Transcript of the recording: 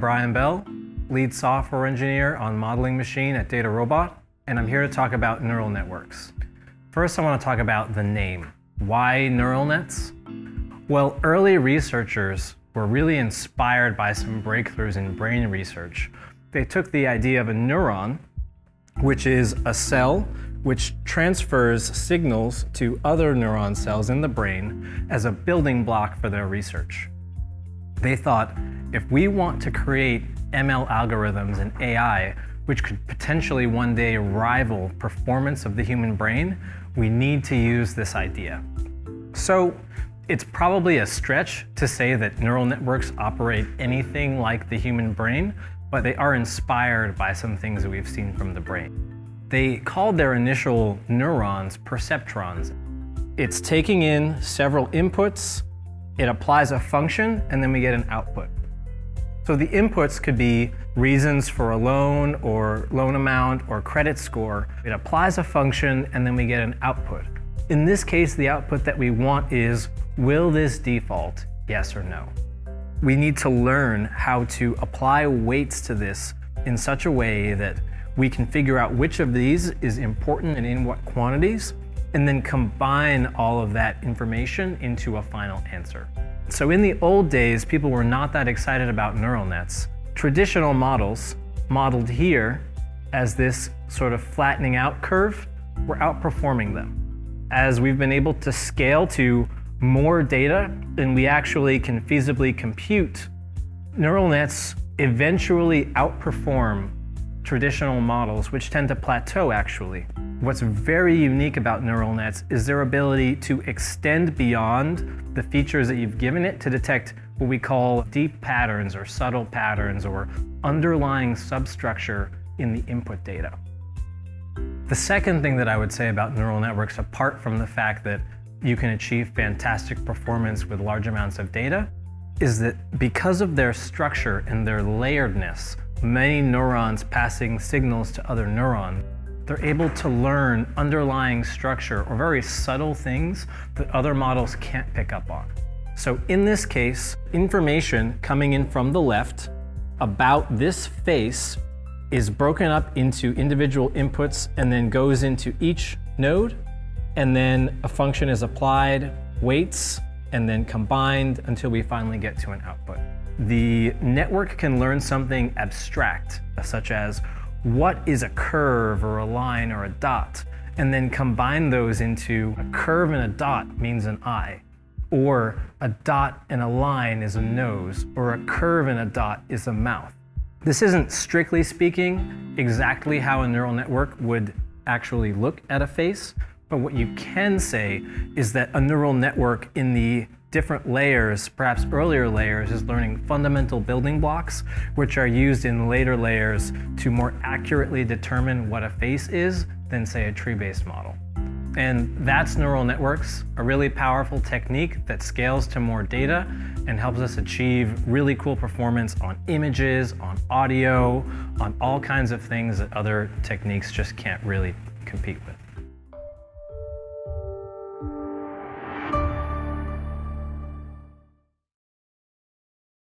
Brian Bell, lead software engineer on modeling machine at Datarobot, and I'm here to talk about neural networks. First, I want to talk about the name. Why neural nets? Well, early researchers were really inspired by some breakthroughs in brain research. They took the idea of a neuron, which is a cell which transfers signals to other neuron cells in the brain as a building block for their research. They thought, if we want to create ML algorithms and AI, which could potentially one day rival performance of the human brain, we need to use this idea. So it's probably a stretch to say that neural networks operate anything like the human brain, but they are inspired by some things that we've seen from the brain. They called their initial neurons perceptrons. It's taking in several inputs, it applies a function, and then we get an output. So the inputs could be reasons for a loan or loan amount or credit score. It applies a function, and then we get an output. In this case, the output that we want is, will this default, yes or no? We need to learn how to apply weights to this in such a way that we can figure out which of these is important and in what quantities, and then combine all of that information into a final answer. So in the old days, people were not that excited about neural nets. Traditional models, modeled here as this sort of flattening out curve, were outperforming them. As we've been able to scale to more data than we actually can feasibly compute, neural nets eventually outperform traditional models, which tend to plateau actually. What's very unique about neural nets is their ability to extend beyond the features that you've given it to detect what we call deep patterns or subtle patterns or underlying substructure in the input data. The second thing that I would say about neural networks, apart from the fact that you can achieve fantastic performance with large amounts of data, is that because of their structure and their layeredness, many neurons passing signals to other neurons, they're able to learn underlying structure or very subtle things that other models can't pick up on. So in this case, information coming in from the left about this face is broken up into individual inputs and then goes into each node, and then a function is applied, weights, and then combined until we finally get to an output. The network can learn something abstract, such as what is a curve or a line or a dot, and then combine those into a curve and a dot means an eye, or a dot and a line is a nose, or a curve and a dot is a mouth. This isn't, strictly speaking, exactly how a neural network would actually look at a face, but what you can say is that a neural network in the different layers, perhaps earlier layers, is learning fundamental building blocks, which are used in later layers to more accurately determine what a face is than, say, a tree-based model. And that's neural networks, a really powerful technique that scales to more data and helps us achieve really cool performance on images, on audio, on all kinds of things that other techniques just can't really compete with.